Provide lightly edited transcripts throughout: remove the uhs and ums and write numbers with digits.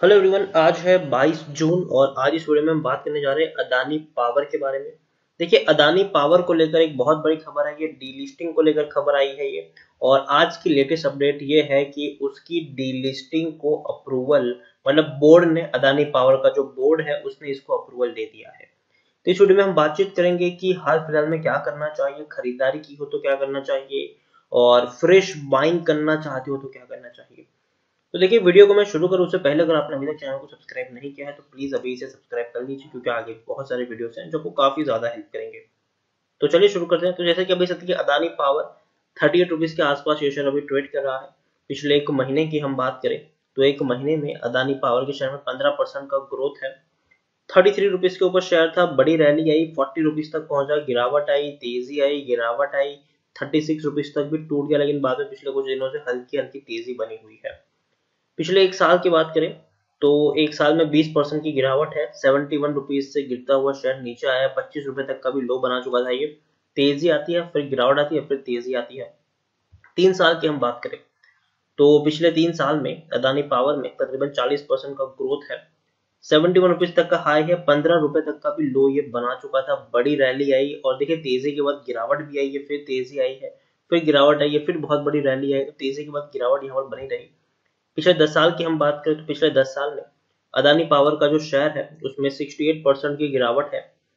Hello everyone, आज है 22 जून और आज इस वीडियो में हम बात करने जा रहे हैं अदानी पावर के बारे में। देखिए, अदानी पावर को लेकर एक बहुत बड़ी खबर है, ये डीलिस्टिंग को लेकर खबर आई है ये। और आज की लेटेस्ट अपडेट ये है कि उसकी डीलिस्टिंग को अप्रूवल, मतलब बोर्ड ने, अदानी पावर का जो बोर्ड है उसने इसको अप्रूवल दे दिया है। तो इस वीडियो में हम बातचीत करेंगे कि हाल फिलहाल में क्या करना चाहिए, खरीदारी की हो तो क्या करना चाहिए, और फ्रेश बाइंग करना चाहते हो तो क्या करना चाहिए। तो देखिए, वीडियो को मैं शुरू करूँ उससे पहले अगर आपने अभी तक चैनल को सब्सक्राइब नहीं किया है तो प्लीज अभी इसे सब्सक्राइब कर लीजिए, क्योंकि आगे बहुत सारे वीडियोस हैं जो आपको काफी ज्यादा हेल्प करेंगे। तो चलिए शुरू करते हैं। तो जैसे कि अभी सकती है अदानी पावर 38 रुपीज के आसपास ये शेयर अभी ट्रेड कर रहा है। पिछले एक महीने की हम बात करें तो एक महीने में अदानी पावर के शेयर में 15% का ग्रोथ है। 33 रुपीज के ऊपर शेयर था, बड़ी रैली आई, 40 रुपीज तक पहुंचा, गिरावट आई, तेजी आई, गिरावट आई, 36 रुपीज तक भी टूट गया, लेकिन बाद में पिछले कुछ दिनों से हल्की हल्की तेजी बनी हुई है। पिछले एक साल की बात करें तो एक साल में 20% की गिरावट है। 71 रुपीज से गिरता हुआ शेयर नीचे आया, 25 रुपए तक का भी लो बना चुका था ये। तेजी आती है, फिर गिरावट आती है, फिर तेजी आती है। 3 साल की हम बात करें तो पिछले 3 साल में अदानी पावर में तकरीबन 40% का ग्रोथ है। 71 रुपीज तक का हाई है, 15 रुपए तक का भी लो ये बना चुका था, बड़ी रैली आई और देखिए तेजी के बाद गिरावट भी आई है, फिर तेजी आई है, फिर गिरावट आई है, फिर बहुत बड़ी रैली आई, तेजी के बाद गिरावट यहाँ पर बनी रही। पिछले 10 साल की हम बात करें तो पिछले 10 साल में अदानी पावर का जो शेयर है उसमें 68% की गिरावट है।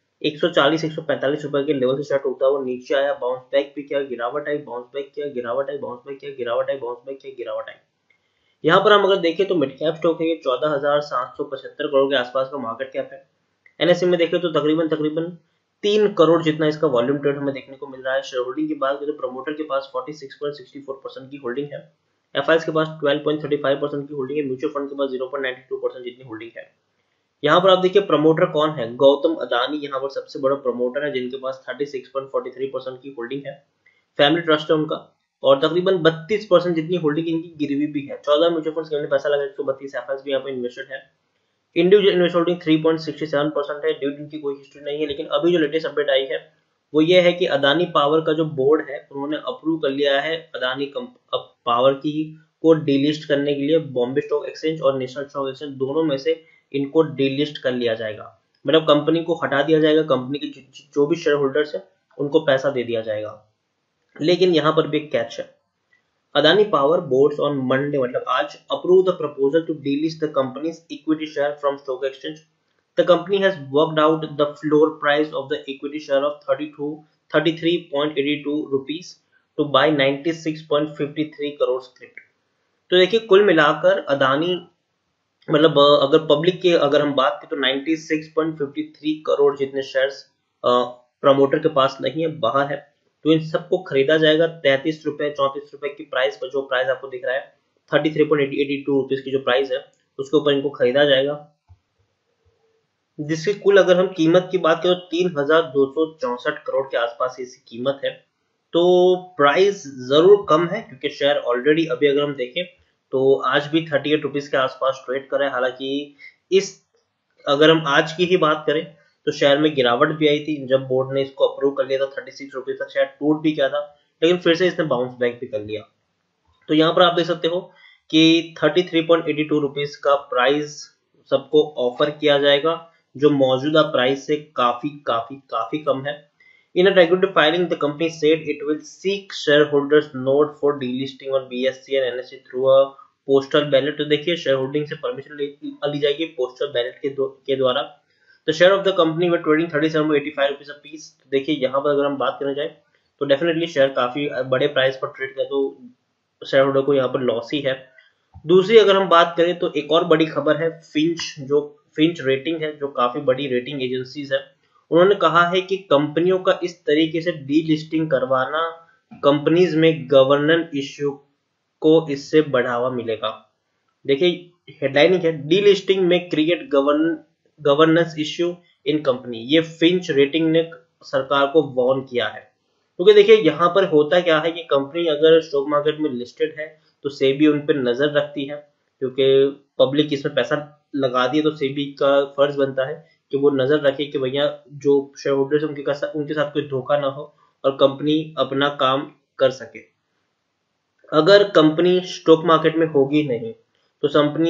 140-145 रुपए के लेवल से शेयर टूटा हुआ नीचे आया, बाउंस बैक भी किया, गिरावट आई, बाउंस बैक किया, गिरावट आई, बाउंस बैक किया, गिरावट आई, बाउंस बैक किया, गिरावट आई। यहाँ पर हम अगर देखें तो मिड कैप स्टॉक है, ये 14,775 करोड़ के आसपास का मार्केट कैप है। एनएससी में देखें तो तकरीबन तकरीबन 3 करोड़ जितना इसका वॉल्यूम ट्रेड हमें देखने को मिल रहा है। शेयर होल्डिंग की बात करें तो प्रमोटर के पास 46.64% की होल्डिंग है। एफआईएस के पास 12.35% की होल्डिंग है। म्यूचुअल फंड के पास 0.92% जितनी होल्डिंग है। यहाँ पर आप देखिए प्रमोटर कौन है, गौतम अदानी यहाँ पर सबसे बड़ा प्रमोटर है, जिनके पास 36.43% की होल्डिंग है। फैमिली ट्रस्ट है उनका, और तकरीबन 32% जितनी होल्डिंग इनकी गिरवी भी है। 14 म्यूचुअल फंड्स के पैसा लगा, 132 एफआईएस भी यहाँ पर इन्वेस्टेड है। इंडिविजुअल इन्वेस्ट होल्डिंग 3.67% है। डिविडेंड की कोई हिस्ट्री नहीं है, लेकिन अभी जो लेटेस्ट अपडेट आई है वो ये है कि अदानी पावर का जो बोर्ड है उन्होंने अप्रूव कर लिया है अदानी पावर की को डीलिस्ट करने के लिए। बॉम्बे स्टॉक एक्सचेंज और नेशनल स्टॉक एक्सचेंज दोनों में से इनको डीलिस्ट कर लिया जाएगा, मतलब कंपनी को हटा दिया जाएगा। कंपनी के जो भी शेयर होल्डर्स है उनको पैसा दे दिया जाएगा। लेकिन यहाँ पर भी एक कैच है। Adani Power boards on Monday, मतलब आज, approve the proposal to delist the company's equity share from stock exchange. The company has worked out the floor price of the equity share of 33.82 rupees to buy 96.53 crore script. तो देखिए, कुल मिलाकर अदानी, मतलब अगर public की अगर हम बात करें तो 96.53 करोड़ जितने शेयर्स प्रमोटर के पास नहीं है, बाहर है। तो इन सबको खरीदा जाएगा 33 रुपए 34 रुपए की प्राइस पर। जो प्राइस आपको दिख रहा है 33.82 रुपीज की जो प्राइस है उसके ऊपर इनको खरीदा जाएगा, जिसकी कुल अगर हम कीमत की बात करें तो 3,264 करोड़ के आसपास इसकी कीमत है। तो प्राइस जरूर कम है, क्योंकि शेयर ऑलरेडी अभी अगर हम देखें तो आज भी 38 रुपीज के आसपास ट्रेड कर रहा है। हालांकि इस अगर हम आज की ही बात करें तो शेयर में गिरावट भी आई थी, जब बोर्ड ने इसको अप्रूव कर लिया था 36 रुपीज तक शेयर टूट भी किया था, लेकिन फिर से इसने बाउंस बैक भी कर लिया। तो यहाँ पर आप देख सकते हो कि 33.82 रुपीज का प्राइस सबको ऑफर किया जाएगा, जो मौजूदा प्राइस से काफी काफी काफी कम है। In a regulatory filing, the company said it will seek shareholders note for delisting on BSE and NSE through a postal ballot. तो देखिए, शेयर होल्डिंग से परमिशन ली जाएगी पोस्टल बैलेट के द्वारा। The share of the company were trading 37.85 rupees a piece. तो देखिए, यहाँ पर अगर हम बात करने जाए तो डेफिनेटली शेयर काफी बड़े प्राइस पर ट्रेड करे, तो शेयर होल्डर को यहाँ पर लॉस ही है। दूसरी अगर हम बात करें तो एक और बड़ी खबर है, फिंच रेटिंग है, जो काफी बड़ी रेटिंग एजेंसीज है। उन्होंने कहा है कि कंपनियों का इस तरीके से डीलिस्टिंग करवाना कंपनीज में गवर्नेंस इश्यू को इससे बढ़ावा मिलेगा। देखिए, हेडलाइन है, डीलिस्टिंग में create governance issue in company. ये फिंच रेटिंग ने सरकार को वार्न किया है, क्योंकि देखिए यहाँ पर होता क्या है कि कंपनी अगर स्टॉक मार्केट में लिस्टेड है तो सेबी उन पर नजर रखती है, क्योंकि पब्लिक इसमें पैसा लगा दी है, तो सेबी का फर्ज बनता है कि वो नजर रखे कि भैया जो शेयर होल्डर्स उनके साथ कोई धोखा ना हो और कंपनी अपना काम कर सके। अगर कंपनी स्टॉक मार्केट में होगी नहीं तो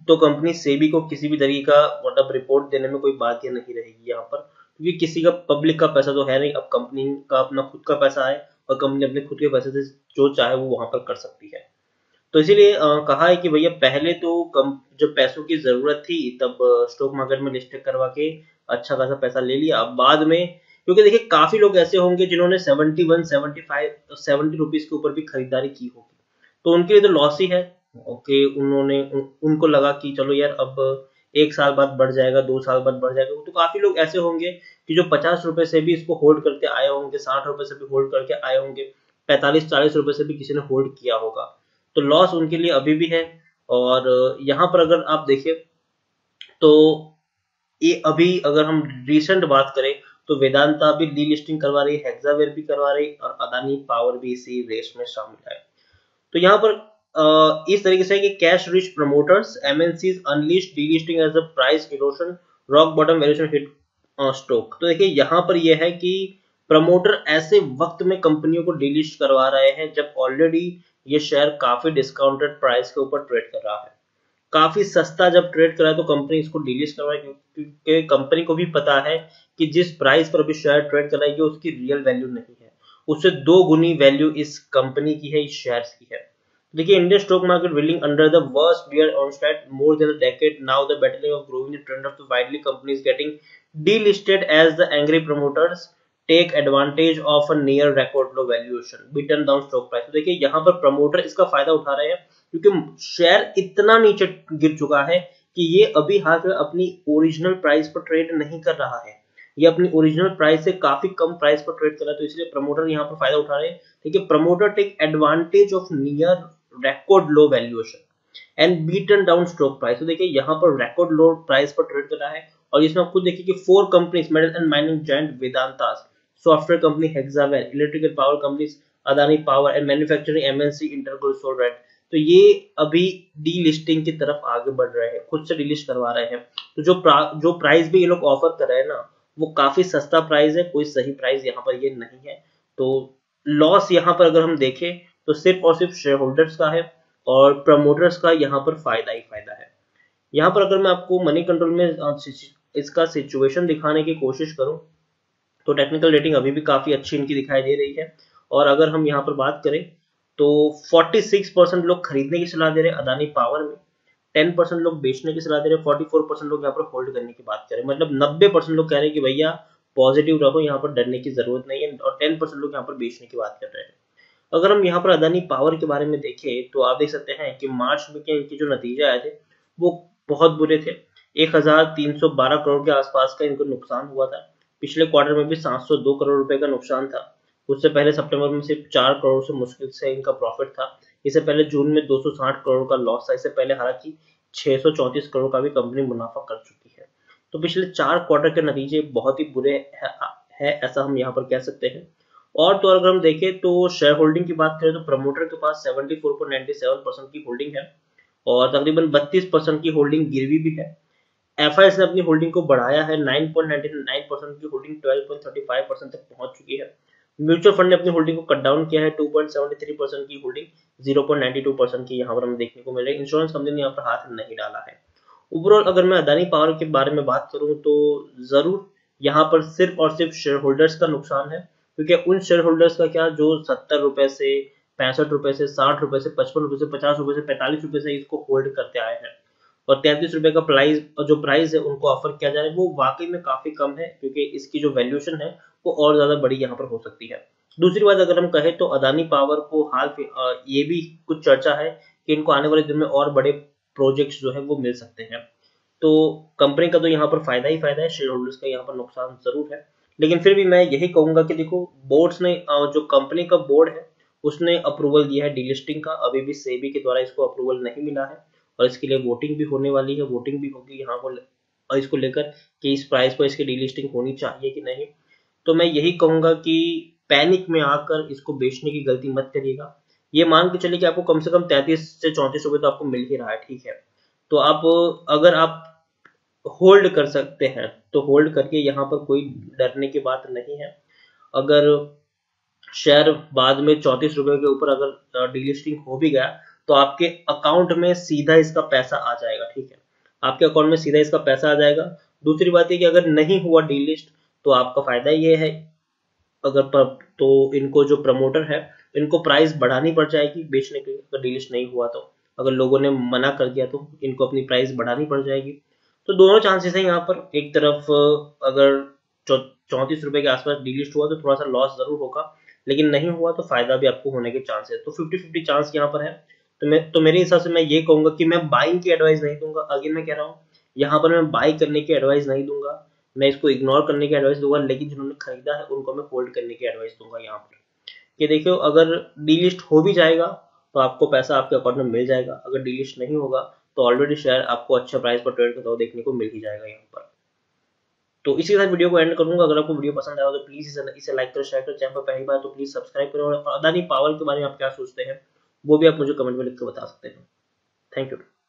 तो कंपनी सेबी को किसी भी तरीके का मतलब रिपोर्ट देने में कोई बात ये नहीं रहेगी यहाँ पर, क्योंकि किसी का पब्लिक का पैसा तो है नहीं, अब कंपनी का अपना खुद का पैसा है और कंपनी अपने खुद के पैसे से जो चाहे वो वहां पर कर सकती है। तो इसीलिए कहा है कि भैया पहले तो जब पैसों की जरूरत थी तब स्टॉक मार्केट में लिस्ट करवा के अच्छा खासा पैसा ले लिया। अब बाद में, क्योंकि देखिए काफी लोग ऐसे होंगे जिन्होंने 71, 75, 70 रुपीज के ऊपर भी खरीदारी की होगी, तो उनके लिए तो लॉस ही है। ओके, उनको लगा कि चलो यार अब एक साल बाद बढ़ जाएगा, 2 साल बाद बढ़ जाएगा। तो काफी लोग ऐसे होंगे कि जो 50 रुपए से भी इसको होल्ड करके आए होंगे, 60 रुपए से भी होल्ड करके आए होंगे, 45-40 रुपए से भी किसी ने होल्ड किया होगा, तो लॉस उनके लिए अभी भी है। और यहाँ पर अगर आप देखें तो ये अभी अगर हम रिसेंट बात करें तो वेदांता भी डीलिस्टिंग करवा रही है, हेक्सावेयर भी करवा रही और अदानी पावर भी इसी रेस में शामिल है। तो यहाँ पर इस तरीके से है कि cash rich promoters MNCs unleash delisting as a price erosion, rock bottom valuation hit stock. तो देखिए यहाँ पर यह है कि प्रमोटर ऐसे वक्त में कंपनियों को डीलिस्ट करवा रहे हैं जब ऑलरेडी ये शेयर काफी डिस्काउंटेड प्राइस के ऊपर ट्रेड कर रहा है। काफी सस्ता जब ट्रेड कर रहा है तो कंपनी इसको डिलीस्ट करवाए, क्योंकि कंपनी को भी पता है कि जिस प्राइस पर अभी शेयर ट्रेड कर रहा है उसकी रियल वैल्यू नहीं है, उससे 2 गुनी वैल्यू इस कंपनी की है, इस शेयर्स की है। देखिए Indian stock market reeling under the worst bear onslaught more than a decade now, the battling of growing the trend of the widely companies getting delisted as the angry promoters take advantage of a near record low valuation beaten down stock price। तो देखिए यहाँ पर promoter इसका फायदा उठा रहे हैं क्योंकि शेयर इतना नीचे गिर चुका है कि ये अभी हाल में अपनी ओरिजिनल प्राइस पर ट्रेड नहीं कर रहा है, ये अपनी ओरिजिनल प्राइस से काफी कम प्राइस पर ट्रेड कर रहा है। तो इसलिए प्रमोटर यहाँ पर फायदा उठा रहे हैं। ठीक है, promoter take advantage of near record low valuation and beaten down stock price. तो देखिए यहाँ पर रिकॉर्ड लो प्राइस पर ट्रेड कर रहा है और इसमें आप खुद देखिए कि 4 companies metal and mining giant Vedanta, software company Hexaware, electrical power companies Adani Power and manufacturing MNC Interglobal, तो ये अभी डी लिस्टिंग की तरफ आगे बढ़ रहे हैं, खुद से डिलिस्ट करवा रहे हैं। तो जो प्राइस भी ये लोग ऑफर कर रहे हैं ना वो काफी सस्ता प्राइस है, कोई सही प्राइस यहाँ पर ये नहीं है। तो लॉस यहाँ पर अगर हम देखें तो सिर्फ और सिर्फ शेयर होल्डर्स का है और प्रमोटर्स का यहाँ पर फायदा ही फायदा है। यहाँ पर अगर मैं आपको मनी कंट्रोल में इसका सिचुएशन दिखाने की कोशिश करूं तो टेक्निकल रेटिंग अभी भी काफी अच्छी इनकी दिखाई दे रही है। और अगर हम यहाँ पर बात करें तो 46% लोग खरीदने की सलाह दे रहे हैं अदानी पावर में, 10% लोग बेचने की सलाह दे रहे हैं, 44% लोग यहाँ पर होल्ड करने की बात करें, मतलब 90% लोग कह रहे हैं कि भैया पॉजिटिव रहो, यहाँ पर डरने की जरूरत नहीं है, और 10% लोग यहाँ पर बेचने की बात कर रहे हैं। अगर हम यहाँ पर अदानी पावर के बारे में देखें तो आप देख सकते हैं कि मार्च में के इनके जो नतीजे आए थे वो बहुत बुरे थे। 1312 करोड़ के आसपास का इनको नुकसान हुआ था। पिछले क्वार्टर में भी 702 करोड़ रुपए का नुकसान था। उससे पहले सितंबर में सिर्फ 4 करोड़ से मुश्किल से इनका प्रॉफिट था। इससे पहले जून में 260 करोड़ का लॉस था। इससे पहले हालांकि 634 करोड़ का भी कंपनी मुनाफा कर चुकी है। तो पिछले 4 क्वार्टर के नतीजे बहुत ही बुरे है, ऐसा हम यहाँ पर कह सकते हैं। और तो अगर हम देखें तो शेयर होल्डिंग की बात करें तो प्रमोटर के पास 74.97% की होल्डिंग है और तकरीबन 32% की होल्डिंग गिरवी भी है। एफआईएस ने अपनी होल्डिंग को बढ़ाया है, 9.99% की होल्डिंग 12.35% तक पहुंच चुकी है। म्यूचुअल फंड ने अपनी होल्डिंग को कट डाउन किया है, 2.73% की होल्डिंग 0.92% की यहाँ पर हमें देखने को मिल रही है। इंश्योरेंस कंपनी ने यहाँ पर हाथ नहीं डाला है। ओवरऑल अगर मैं अदानी पावर के बारे में बात करूं तो जरूर यहाँ पर सिर्फ और सिर्फ शेयर होल्डर्स का नुकसान है, क्योंकि उन शेयर होल्डर्स का क्या जो 70 रुपए से 65 रुपए से 60 रुपए से 55 रुपए से 50 रुपए से 45 रुपए से इसको होल्ड करते आए हैं और 33 रुपए का प्राइस है उनको ऑफर किया जा रहा है वो वाकई में काफी कम है, क्योंकि इसकी जो वैल्यूएशन है वो और ज्यादा बड़ी यहाँ पर हो सकती है। दूसरी बात अगर हम कहें तो अदानी पावर को ये भी कुछ चर्चा है कि इनको आने वाले दिन में और बड़े प्रोजेक्ट्स जो है वो मिल सकते हैं। तो कंपनी का तो यहाँ पर फायदा ही फायदा है, शेयर होल्डर्स का यहाँ पर नुकसान जरूर है। लेकिन फिर भी मैं यही कहूंगा कि देखो बोर्ड्स ने जो कंपनी का बोर्ड है उसने अप्रूवल दिया है डीलिस्टिंग का, अभी भी सेबी के द्वारा इसको अप्रूवल नहीं मिला है और इसके लिए वोटिंग भी होने वाली है, वोटिंग भी होगी यहाँ पर इसको लेकर कि इस प्राइस पर इसकी डीलिस्टिंग होनी चाहिए कि नहीं। तो मैं यही कहूंगा कि पैनिक में आकर इसको बेचने की गलती मत करिएगा। ये मान के चलिए कि आपको कम से कम 33 से 34 रुपए तो आपको मिल ही रहा है, ठीक है। तो आप अगर आप होल्ड कर सकते हैं तो होल्ड करके यहाँ पर कोई डरने की बात नहीं है। अगर शेयर बाद में 34 रुपए के ऊपर अगर डीलिस्टिंग हो भी गया तो आपके अकाउंट में सीधा इसका पैसा आ जाएगा, ठीक है, आपके अकाउंट में सीधा इसका पैसा आ जाएगा। दूसरी बात है कि अगर नहीं हुआ डीलिस्ट तो आपका फायदा ये है, तो इनको जो प्रमोटर है इनको प्राइस बढ़ानी पड़ जाएगी बेचने के लिए, अगर डीलिस्ट नहीं हुआ तो, अगर लोगों ने मना कर दिया तो इनको अपनी प्राइस बढ़ानी पड़ जाएगी। तो दोनों चांसेस हैं यहाँ पर, एक तरफ अगर 34 रुपए के आसपास डीलिस्ट हुआ तो थोड़ा सा लॉस जरूर होगा, लेकिन नहीं हुआ तो फायदा भी आपको होने के चांस है, तो 50-50 चांस यहाँ पर है। तो मेरे हिसाब से मैं ये कहूंगा कि मैं बाइंग की एडवाइस नहीं दूंगा, अगेन मैं कह रहा हूँ यहाँ पर मैं बाई करने की एडवाइस नहीं दूंगा, मैं इसको इग्नोर करने की एडवाइस दूंगा, लेकिन जिन्होंने खरीदा है उनको मैं होल्ड करने की एडवाइस दूंगा यहाँ पर। कि देखियो अगर डीलिस्ट हो भी जाएगा तो आपको पैसा आपके अकाउंट में मिल जाएगा, अगर डीलिस्ट नहीं होगा तो ऑलरेडी शेयर आपको अच्छा प्राइस पर ट्रेड करता हुआ देखने को मिल ही जाएगा यहाँ पर। तो इसी के साथ वीडियो को एंड करूंगा। अगर आपको वीडियो पसंद आया तो प्लीज इसे लाइक करो, शेयर करो, चैनल पर पहली बार तो प्लीज सब्सक्राइब करो, और अदानी पावर के बारे में आप क्या सोचते हैं वो भी आप मुझे कमेंट में लिख कर बता सकते हैं। Thank you.